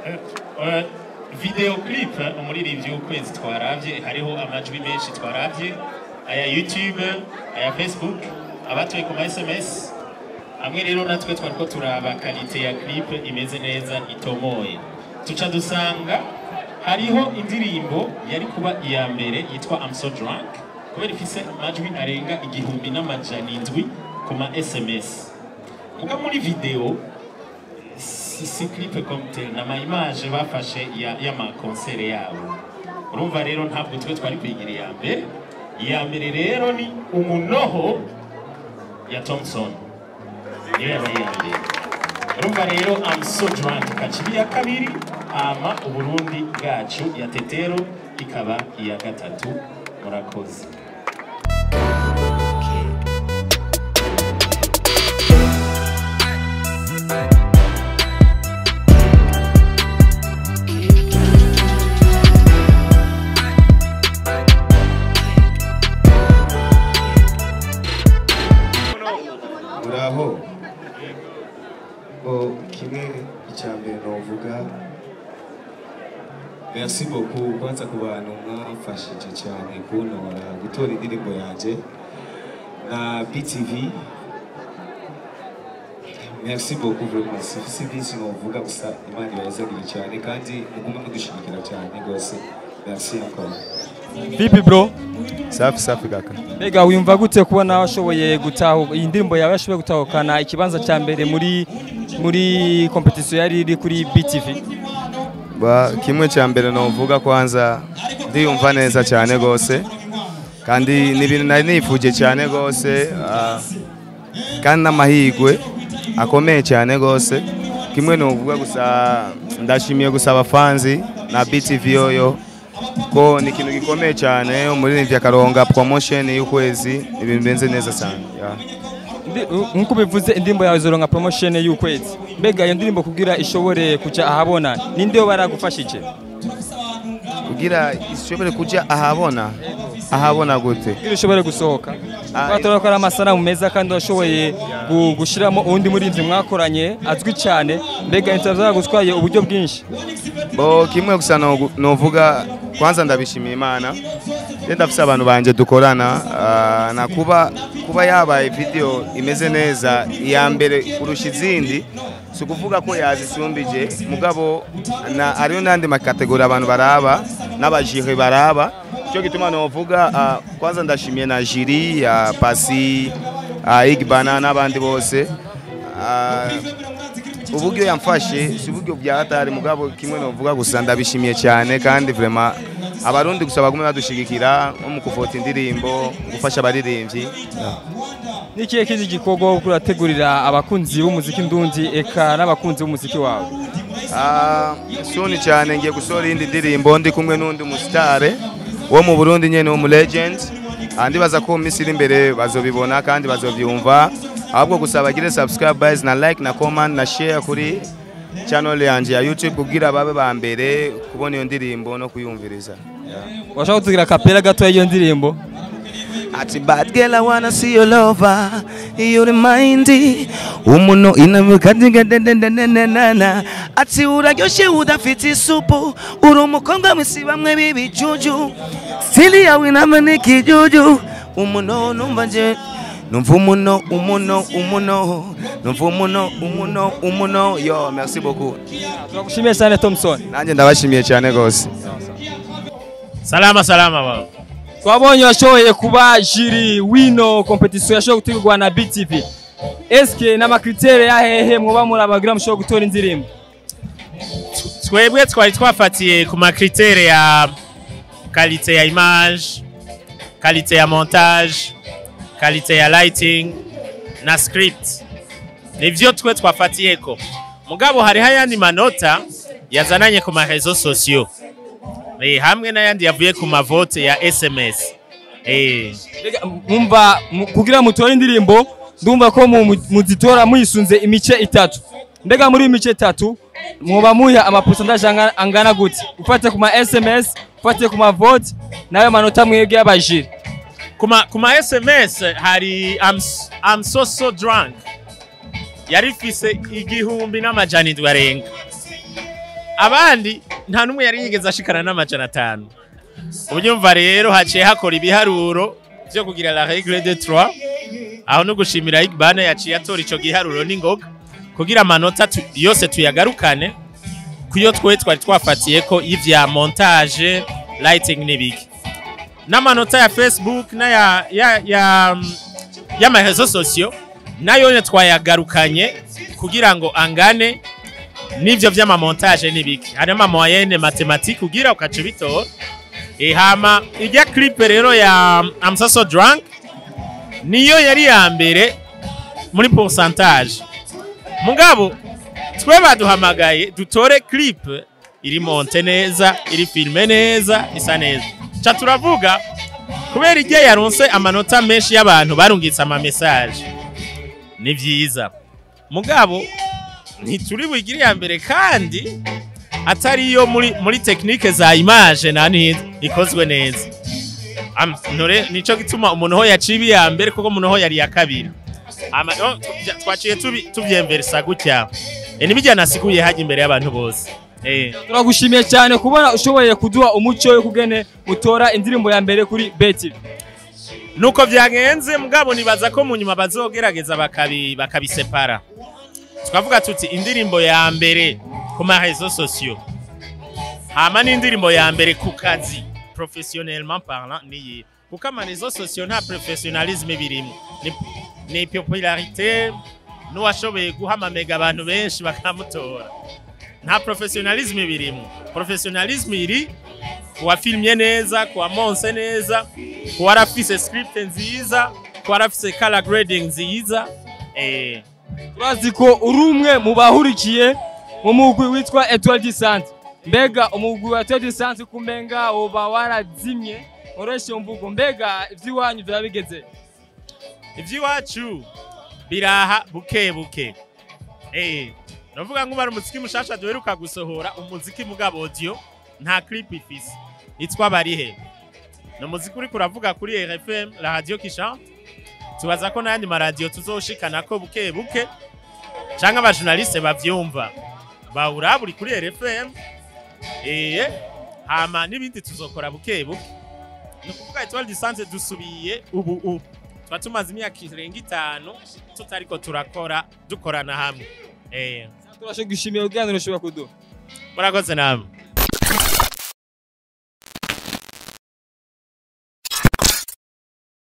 video clip umuririmbyi w'ukwezi twaravye hariho amajwi menshi twaravye aya YouTube aya Facebook abatuye ku SMS amwe rero natwe twariko turaba qualité ya clip imeze neza itomoye tuca dusanga hariho indirimbo yari kuba iya mbere yitwa I'm so drunk kubera ifise amajwi arenga 1700 ku ma SMS muga muri video si clip comme tel na ma image bafashe ya ma concert yabo urumva rero ntabwo twe twari kwigira iya mbere rero ni umunoho ya Thompson niyo yabaye urumva rero I'm so drunk kacibi ya kabiri ama uburundi bwacu ya Tetero ikaba iya gatatu murakoze Bravo. Kimwe icyambere novuga merci beaucoup kwanza ku bantu mwafashije cyane kuntora gutora indirimbo yanje na BTV. Merci beaucoup vraiment. Si bisi novuga gusa Imana ibazagira cyane kandi muguma mudushimikira cyane gose. Merci encore. Vipi bro? Safi kaka. Mbega wiyumva gute kubona washoboye gutahuka iyi ndirimbo yawe yashoboye gutahukana ikibanza cya mbere muri competition yari iri kuri BTV? Kimwe cya mbere novuga kwanza ndiyumva neza cyane gose kandi n'ibintu nari nifuje cyane gose kandi n'amahigwe akomeye cyane gose. Kimwe novuga gusa ndashimiye gusa abafanzi na BTV yoyo ko ni ikintu gikomeye cyane umuririmbyi akaronga promotion y'ukwezi ibintu benze neza cyane nkuko bivuze indirimbo yawe zoronga promotion y'ukwezi mbega iyo ndirimbo kugira ishobore kuja ahabona ninde yo baragufashije kugira ishobore kuja ahabona gute kugira ishobore gusohoka batora ko ari amasanamu meza kandi washoboye gushiramo undi muririmbyi mwakoranye azwi cyane mbega intavyo gutwaye uburyo bwinshi kimwe gusa novuga kwanza ndabishimiye Imana ndafise abantu banje dukorana na kuba yabaye video imeze neza iya mbere kurusha izindi so kuvuga ko yazisumbije mugabo ariyo nandi makategori abantu baraba n'abajire baraba cyo gituma novuga kwanza ndashimiye na jiri ya Pasi Igbana n'abandi bose uburyo yamfashe si uburyo bya hatari mugabo kimwe novuga gusa ndabishimiye cyane kandi vraiment abarundi gusaba gume badushigikira mu kuvota indirimbo gufasha abaririmbyi nikiye kindi gikorwa kurategurira abakunzi b'umuziki ndundi eka n'abakunzi b'umuziki wawe soni cyane ngiye gusora indi ndirimbo ndi kumwe n'undi musitare wo mu Burundi nyene wo mu legend andi baza ko misiri imbere bazobibona kandi bazobyumva ahubwo gusaba gire subscribers na like na comment na share kuri channel yanje ya YouTube kugira babe ba mbere kubona iyo ndirimbo no kuyumviriza. Washaka kutugira kapera gato iyo ndirimbo? Ati bad girl I wanna see your lover you remind umuno inamukadiga ati uraryoshe udafite isupu uri umukobwa mwisi bamwe bibijuju stili yawe inameneka ijuju umuno numva nje numva umuno yo merci beaucoup. Turagushimiye cyane Thompson. Nanjye ndabashimiye cyane gose. Salama baba. Twabonye washoboye kuba jiri wino competition yashoboye gutegurwa na BTV. Eske n'amakritere yahehe mwoba murabagira mushoboye gutora indirimbo? Twebwe twari twafatiye ku makritere ya qualité ya image, qualité ya montage, qualité ya lighting na script. Nivyo twe twafatiyeko. Mugabo hari hayandi manota yazananye ku marezo sociaux. Hamwe n'ayandi yavuye ku mavote ya SMS. Mumva kugira mutore indirimbo ndumva ko muzitora muyisunze imice itatu. Mbega muri imice itatu mwoba muya amapercentage angana gute? Ufate ku ma SMS, ufate ku mavote nayo manota mwebwe y'abajiri. Kuma SMS hari I'm so drunk. Yarifise 1700 arenga. abandi nta numwe yari yigeze ashikana n'amajana 5. Ubyumva rero haciye hakora ibiharuro byo kugira la règle de 3 aho no gushimira Igbana yaciye atora ico giharuro n'ingoga kugira amanota yose tuyagarukane kuyo twari twafatiye ko ivya montage lighting n'ibiki n'amanota ya Facebook na ya mahezo sociaux nayo ne twayagarukanye kugira ngo angane n'ivyo vy'ama montage n'ibiki harimo moyenne mathématique kugira ukaca bitora hama ijya clip rero ya I'm so drunk niyo yari ya mbere muri pourcentage mugabo twe baduhamagaye dutore clip iri monte neza iri filme neza isa neza cha turavuga kubera ijya yaronse amanota menshi y'abantu barungitse ama message ni vyiza mugabo ntituri bugire ya mbere kandi atari yo muri technique za image nani ikozwe neza nore nico gituma umuntu ho yacibi ya mbere kuko umuntu ho yari ya kabiri twaciye tuvyemverisa gutya nibijya nasiguye haje imbere y'abantu bose turagushimiye cyane kubona ushoboye kuduha umuco yo kugene utora indirimbo ya mbere kuri BTV nuko vyagenze mugabo nibaza ko mu nyuma bazogerageza bakabisepara twavuga tuti indirimbo ya mbere ku ma réseaux sociaux hama n'indirimbo ya mbere ku kazi professionnellement parlant ni kuko ama réseaux sociaux nta professionnalisme birimo ni popularité n'uwashoboye guhamamega abantu benshi bakamutora nta professionnalisme birimo professionnalisme iri kuwa filmye neza kuwa monse neza kuwa rafise script nziza kuwa rafise color grading nziza turazi ko urumwe mu bahurikiye mu mugwi witwa Etoile du Centre mbega umugwi wa Etoile du Centre kumenga oba warazimye oreshe mvugo mbega ivyiwanyu vyabigeze ivyiwacu biraha buke buke navuga ngo bari umuziki mushasha duheruka gusohora umuziki mugabo audio nta clip ifise itwa barihe no muziki uri kuravuga kuri RFM la radio qui chante tubaza ko nandi ma radio tuzoshikana ko buke buke cyangwa aba journaliste bavyumva bawuraburi kuri RFM hama nibindi tuzokora buke buke no kuvuga Etoile du Centre dusubiye ubu twatumaze imyaka 5 tutariko dukorana hamwe turasho gushimiye uganiro ushobora kuduha murakoze namwe